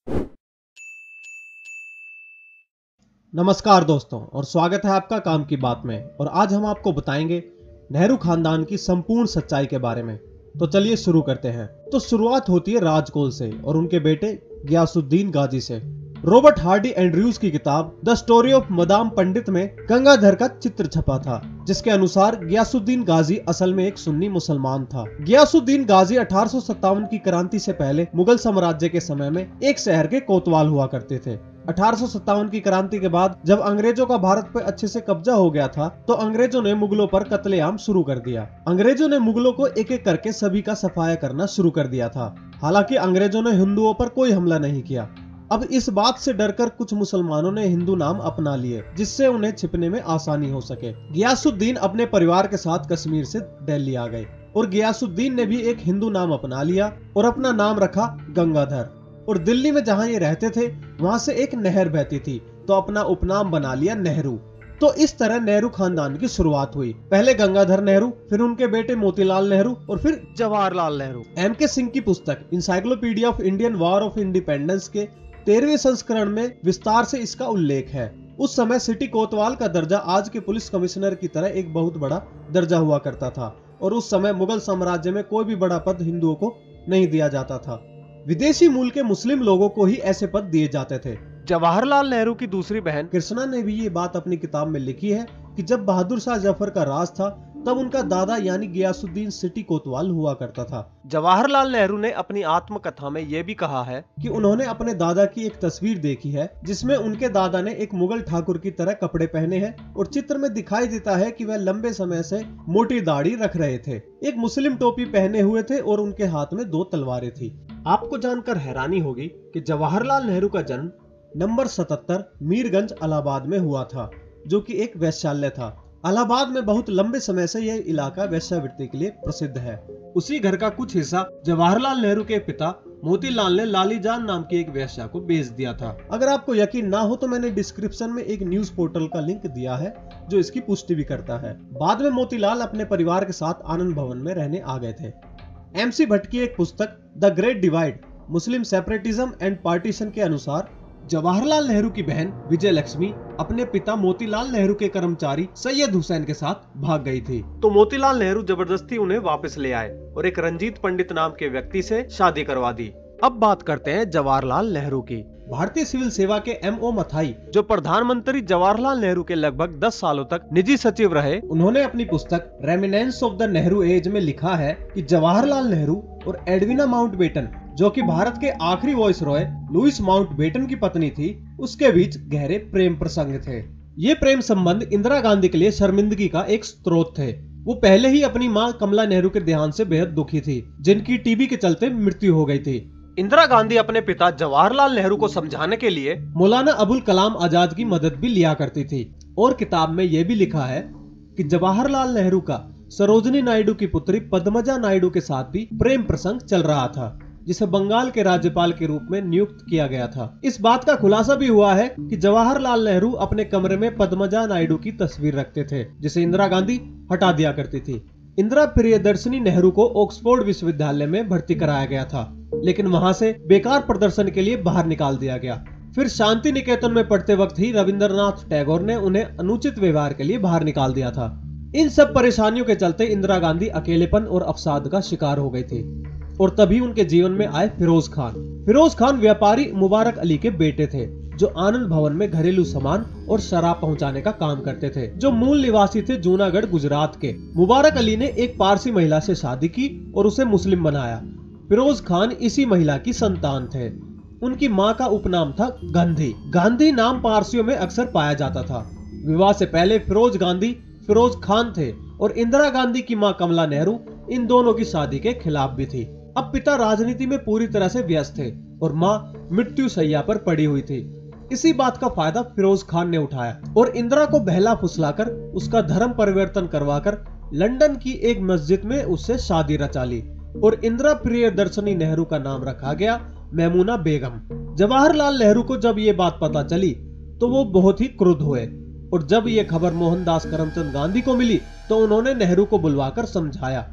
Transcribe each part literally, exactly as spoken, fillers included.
नमस्कार दोस्तों और स्वागत है आपका काम की बात में। और आज हम आपको बताएंगे नेहरू खानदान की संपूर्ण सच्चाई के बारे में। तो चलिए शुरू करते हैं। तो शुरुआत होती है राजकोल से और उनके बेटे गियासुद्दीन गाजी से। रॉबर्ट हार्डी एंड्रयूज की किताब the story of Madame Pandit में गंगाधर का चित्र छपा था, जिसके अनुसार गियासुद्दीन गाजी असल में एक सुन्नी मुसलमान था। गियासुद्दीन गाजी अठारह सौ सत्तावन की क्रांति से पहले मुगल साम्राज्य के समय में एक शहर के कोतवाल हुआ करते थे। अठारह सौ सत्तावन की क्रांति के बाद जब अंग्रेजों का भारत पर अच्छे से कब्जा हो गया था, तो अंग्रेजों ने मुगलों पर कत्लेआम शुरू कर दिया। अंग्रेजों ने मुगलों को एक एक करके सभी का सफाया करना शुरू कर दिया था। हालांकि अंग्रेजों ने हिंदुओं पर कोई हमला नहीं किया। अब इस बात से डरकर कुछ मुसलमानों ने हिंदू नाम अपना लिए, जिससे उन्हें छिपने में आसानी हो सके। गियासुद्दीन अपने परिवार के साथ कश्मीर से दिल्ली आ गए और गियासुद्दीन ने भी एक हिंदू नाम अपना लिया और अपना नाम रखा गंगाधर। और दिल्ली में जहां ये रहते थे वहां से एक नहर बहती थी, तो अपना उपनाम बना लिया नेहरू। तो इस तरह नेहरू खानदान की शुरुआत हुई। पहले गंगाधर नेहरू, फिर उनके बेटे मोतीलाल नेहरू और फिर जवाहरलाल नेहरू। एम के सिंह की पुस्तक encyclopedia of Indian war of independence के तेरहवें संस्करण में विस्तार से इसका उल्लेख है। उस समय सिटी कोतवाल का दर्जा आज के पुलिस कमिश्नर की तरह एक बहुत बड़ा दर्जा हुआ करता था, और उस समय मुगल साम्राज्य में कोई भी बड़ा पद हिंदुओं को नहीं दिया जाता था। विदेशी मूल के मुस्लिम लोगों को ही ऐसे पद दिए जाते थे। जवाहरलाल नेहरू की दूसरी बहन कृष्णा ने भी ये बात अपनी किताब में लिखी है कि जब बहादुर शाह जफर का राज था, तब उनका दादा यानी गियासुद्दीन सिटी कोतवाल हुआ करता था। जवाहरलाल नेहरू ने अपनी आत्मकथा में यह भी कहा है कि उन्होंने अपने दादा की एक तस्वीर देखी है, जिसमें उनके दादा ने एक मुगल ठाकुर की तरह कपड़े पहने हैं और चित्र में दिखाई देता है कि वह लंबे समय से मोटी दाढ़ी रख रहे थे, एक मुस्लिम टोपी पहने हुए थे और उनके हाथ में दो तलवारें थी। आपको जानकर हैरानी होगी कि जवाहरलाल नेहरू का जन्म नंबर सतहत्तर मीरगंज इलाहाबाद में हुआ था, जो कि एक वेश्यालय था। इलाहाबाद में बहुत लंबे समय से यह इलाका वेश्यावृत्ति के लिए प्रसिद्ध है। उसी घर का कुछ हिस्सा जवाहरलाल नेहरू के पिता मोतीलाल ने लाली जान नाम की एक वेश्या को बेच दिया था। अगर आपको यकीन ना हो तो मैंने डिस्क्रिप्शन में एक न्यूज पोर्टल का लिंक दिया है जो इसकी पुष्टि भी करता है। बाद में मोतीलाल अपने परिवार के साथ आनंद भवन में रहने आ गए थे। एम सी भट्ट की एक पुस्तक the great divide Muslim separatism and partition के अनुसार जवाहरलाल नेहरू की बहन विजय लक्ष्मी अपने पिता मोतीलाल नेहरू के कर्मचारी सैयद हुसैन के साथ भाग गई थी, तो मोतीलाल नेहरू जबरदस्ती उन्हें वापस ले आए और एक रंजीत पंडित नाम के व्यक्ति से शादी करवा दी। अब बात करते हैं जवाहरलाल नेहरू की। भारतीय सिविल सेवा के एम ओ मथाई, जो प्रधानमंत्री जवाहरलाल नेहरू के लगभग दस सालों तक निजी सचिव रहे, उन्होंने अपनी पुस्तक reminiscences of the Nehru age में लिखा है कि जवाहरलाल नेहरू और एडविना माउंटबेटन, जो कि भारत के आखिरी वॉइस रॉय लुइस माउंटबेटन की पत्नी थी, उसके बीच गहरे प्रेम प्रसंग थे। ये प्रेम संबंध इंदिरा गांधी के लिए शर्मिंदगी का एक स्रोत थे। वो पहले ही अपनी मां कमला नेहरू के देहांत से बेहद दुखी थी, जिनकी टीबी के चलते मृत्यु हो गई थी। इंदिरा गांधी अपने पिता जवाहरलाल नेहरू को समझाने के लिए मौलाना अबुल कलाम आजाद की मदद भी लिया करती थी। और किताब में यह भी लिखा है कि जवाहरलाल नेहरू का सरोजनी नायडू की पुत्री पद्मजा नायडू के साथ भी प्रेम प्रसंग चल रहा था, जिसे बंगाल के राज्यपाल के रूप में नियुक्त किया गया था। इस बात का खुलासा भी हुआ है कि जवाहरलाल नेहरू अपने कमरे में पद्मजा नायडू की तस्वीर रखते थे, जिसे इंदिरा गांधी हटा दिया करती थी। इंदिरा प्रियदर्शनी नेहरू को ऑक्सफोर्ड विश्वविद्यालय में भर्ती कराया गया था, लेकिन वहां से बेकार प्रदर्शन के लिए बाहर निकाल दिया गया। फिर शांति निकेतन में पढ़ते वक्त ही रविंद्रनाथ टैगोर ने उन्हें अनुचित व्यवहार के लिए बाहर निकाल दिया था। इन सब परेशानियों के चलते इंदिरा गांधी अकेलेपन और अवसाद का शिकार हो गई थी। और तभी उनके जीवन में आए फिरोज खान। फिरोज खान व्यापारी मुबारक अली के बेटे थे, जो आनंद भवन में घरेलू सामान और शराब पहुंचाने का काम करते थे, जो मूल निवासी थे जूनागढ़ गुजरात के। मुबारक अली ने एक पारसी महिला से शादी की और उसे मुस्लिम बनाया। फिरोज खान इसी महिला की संतान थे। उनकी माँ का उपनाम था गांधी। गांधी नाम पारसियों में अक्सर पाया जाता था। विवाह से पहले फिरोज गांधी फिरोज खान थे और इंदिरा गांधी की माँ कमला नेहरू इन दोनों की शादी के खिलाफ भी थी। अब पिता राजनीति में पूरी तरह से व्यस्त थे और माँ मृत्यु शैया पर पड़ी हुई थी। इसी बात का फायदा फिरोज खान ने उठाया और इंदिरा को बहला फुसलाकर उसका धर्म परिवर्तन करवाकर लंदन की एक मस्जिद में उससे शादी रचा ली और इंदिरा प्रियदर्शनी नेहरू का नाम रखा गया मेमूना बेगम। जवाहरलाल नेहरू को जब ये बात पता चली तो वो बहुत ही क्रुद्ध हुए और जब ये खबर मोहनदास करमचंद गांधी को मिली तो उन्होंने नेहरू को बुलवाकर समझाया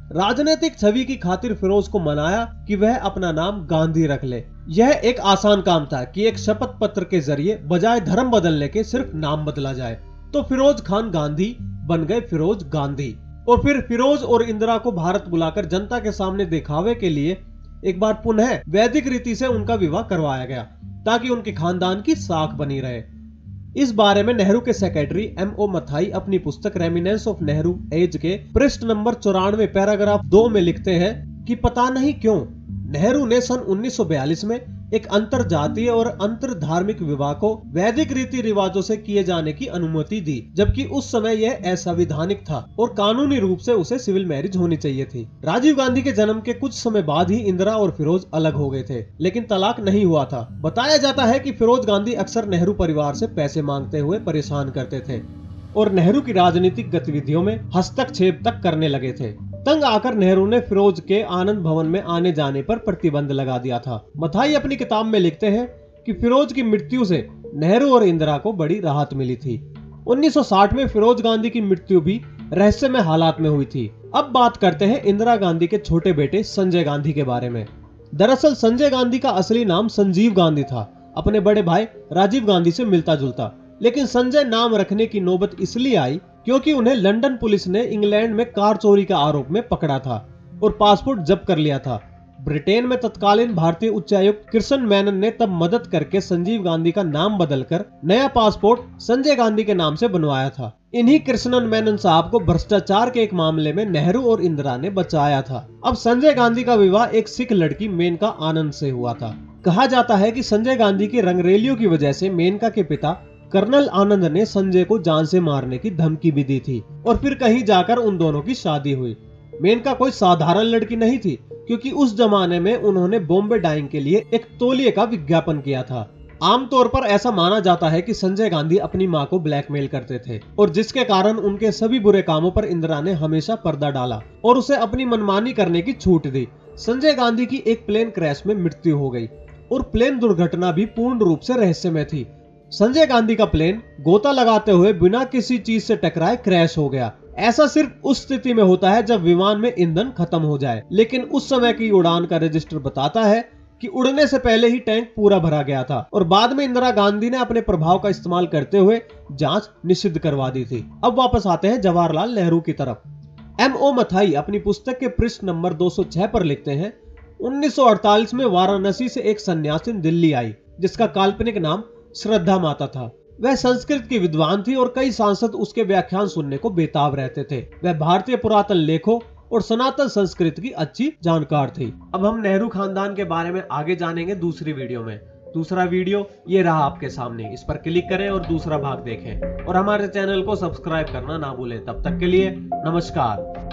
राजनीतिक छवि की खातिर फिरोज को मनाया कि वह अपना नाम गांधी रख ले। यह एक आसान काम था कि एक शपथ पत्र के जरिए बजाय धर्म बदलने के सिर्फ नाम बदला जाए। तो फिरोज खान गांधी बन गए फिरोज गांधी। और फिर फिरोज और इंदिरा को भारत बुलाकर जनता के सामने दिखावे के लिए एक बार पुनः वैदिक रीति से उनका विवाह करवाया गया, ताकि उनके खानदान की साख बनी रहे। इस बारे में नेहरू के सेक्रेटरी एम ओ मथाई अपनी पुस्तक रेमिनेंस ऑफ नेहरू एज के पृष्ठ नंबर चौरानवे पैराग्राफ दो में लिखते हैं कि पता नहीं क्यों नेहरू ने सन उन्नीस सौ बयालीस में एक अंतर जातीय और अंतर धार्मिक विवाह को वैदिक रीति रिवाजों से किए जाने की अनुमति दी, जबकि उस समय यह असंवैधानिक था और कानूनी रूप से उसे सिविल मैरिज होनी चाहिए थी। राजीव गांधी के जन्म के कुछ समय बाद ही इंदिरा और फिरोज अलग हो गए थे, लेकिन तलाक नहीं हुआ था। बताया जाता है कि फिरोज गांधी अक्सर नेहरू परिवार से पैसे मांगते हुए परेशान करते थे और नेहरू की राजनीतिक गतिविधियों में हस्तक्षेप तक करने लगे थे। तंग आकर नेहरू ने फिरोज के आनंद भवन में आने जाने पर प्रतिबंध लगा दिया था। मथाई अपनी किताब में लिखते हैं कि फिरोज की मृत्यु से नेहरू और इंदिरा को बड़ी राहत मिली थी। उन्नीस सौ साठ में फिरोज गांधी की मृत्यु भी रहस्यमय हालात में हुई थी। अब बात करते हैं इंदिरा गांधी के छोटे बेटे संजय गांधी के बारे में। दरअसल संजय गांधी का असली नाम संजीव गांधी था, अपने बड़े भाई राजीव गांधी से मिलता जुलता। लेकिन संजय नाम रखने की नौबत इसलिए आई क्योंकि उन्हें लंदन पुलिस ने इंग्लैंड में कार चोरी का आरोप में पकड़ा था और पासपोर्ट जब्त कर लिया था। ब्रिटेन में तत्कालीन भारतीय उच्चायुक्त कृष्ण मेनन ने तब मदद करके संजीव गांधी का नाम बदलकर नया पासपोर्ट संजय गांधी के नाम से बनवाया था। इन्हीं कृष्णन मेनन साहब को भ्रष्टाचार के एक मामले में नेहरू और इंदिरा ने बचाया था। अब संजय गांधी का विवाह एक सिख लड़की मेनका आनंद से हुआ था। कहा जाता है कि संजय गांधी की रंगरेलियों की वजह से मेनका के पिता कर्नल आनंद ने संजय को जान से मारने की धमकी भी दी थी और फिर कहीं जाकर उन दोनों की शादी हुई। मेनका कोई साधारण लड़की नहीं थी, क्योंकि उस जमाने में उन्होंने बॉम्बे डाइंग के लिए एक तौलिए का विज्ञापन किया था। आमतौर पर ऐसा माना जाता है कि संजय गांधी अपनी मां को ब्लैकमेल करते थे और जिसके कारण उनके सभी बुरे कामों पर इंदिरा ने हमेशा पर्दा डाला और उसे अपनी मनमानी करने की छूट दी। संजय गांधी की एक प्लेन क्रैश में मृत्यु हो गई और प्लेन दुर्घटना भी पूर्ण रूप से रहस्यमय थी। संजय गांधी का प्लेन गोता लगाते हुए बिना किसी चीज से टकराए क्रैश हो गया। ऐसा सिर्फ उस स्थिति में होता है जब विमान में ईंधन खत्म हो जाए, लेकिन उस समय की उड़ान का रजिस्टर बताता है कि उड़ने से पहले ही टैंक पूरा भरा गया था और बाद में इंदिरा गांधी ने अपने प्रभाव का इस्तेमाल करते हुए जांच निषिद्ध करवा दी थी। अब वापस आते हैं जवाहरलाल नेहरू की तरफ। एम ओ मथाई अपनी पुस्तक के पृष्ठ नंबर दो सौ छह पर लिखते हैं, उन्नीस सौ अड़तालीस में वाराणसी से एक सन्यासिन दिल्ली आई जिसका काल्पनिक नाम श्रद्धा माता था। वह संस्कृत की विद्वान थी और कई सांसद उसके व्याख्यान सुनने को बेताब रहते थे। वह भारतीय पुरातन लेखों और सनातन संस्कृत की अच्छी जानकार थी। अब हम नेहरू खानदान के बारे में आगे जानेंगे दूसरी वीडियो में। दूसरा वीडियो ये रहा आपके सामने, इस पर क्लिक करें और दूसरा भाग देखें और हमारे चैनल को सब्सक्राइब करना ना भूलें। तब तक के लिए नमस्कार।